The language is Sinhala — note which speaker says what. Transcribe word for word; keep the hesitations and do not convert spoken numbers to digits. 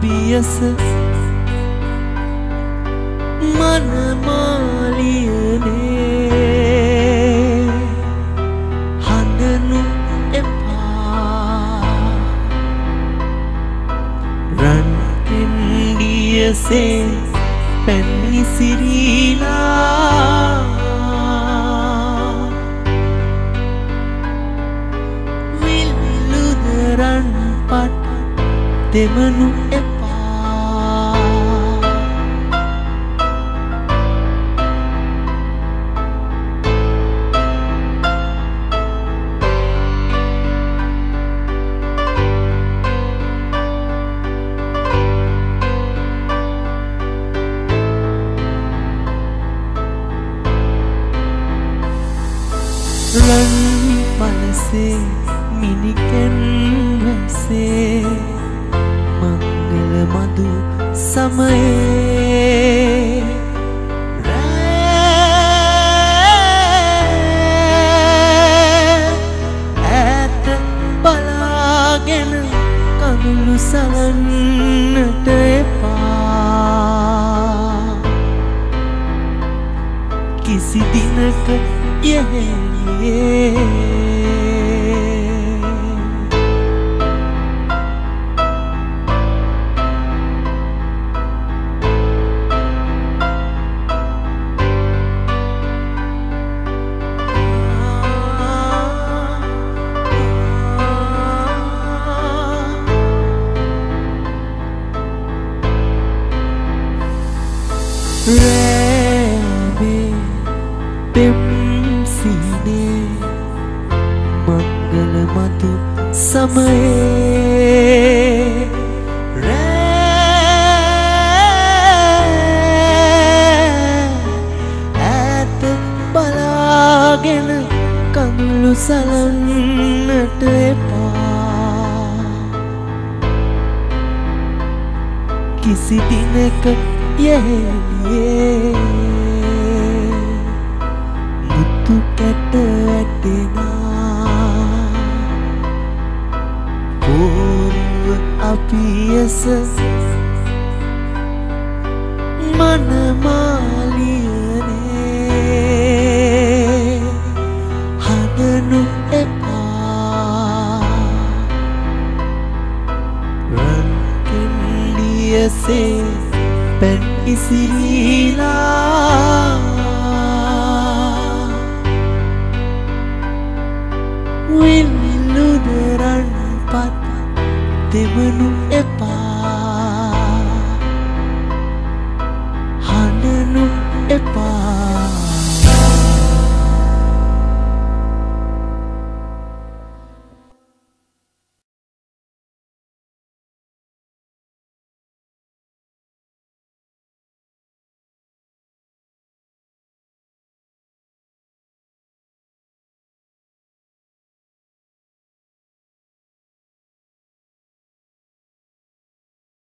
Speaker 1: අපියස මනමාලියනේ හඳනු එපා රන් කෙන්ඩියසේ පැන්නිසිරීලා විල්ලුදරන් පට දෙමනු එපා රන් පලසේ මිනිකැන් වැසේ මංගල මදු සමයේ ඈත බලාගෙන කඳුළු සලන්නට එපා කිසි දිනක යෙහෙළියේ රෑමේ පෙම් සීනේ මංගල මතු සමයේ ඈත බලාගෙන කඳුළු සලන්නට එපා කිසි දිනක යෙහෙළියේ මුතු කැට වැටෙනා පෝරුව අපියස මනමාලියනේ හදනු එපා රන් කෙන්ඩියසේ පැන් ඉසිරීලා විල්ලුදරන් පත් දෙමනු එපා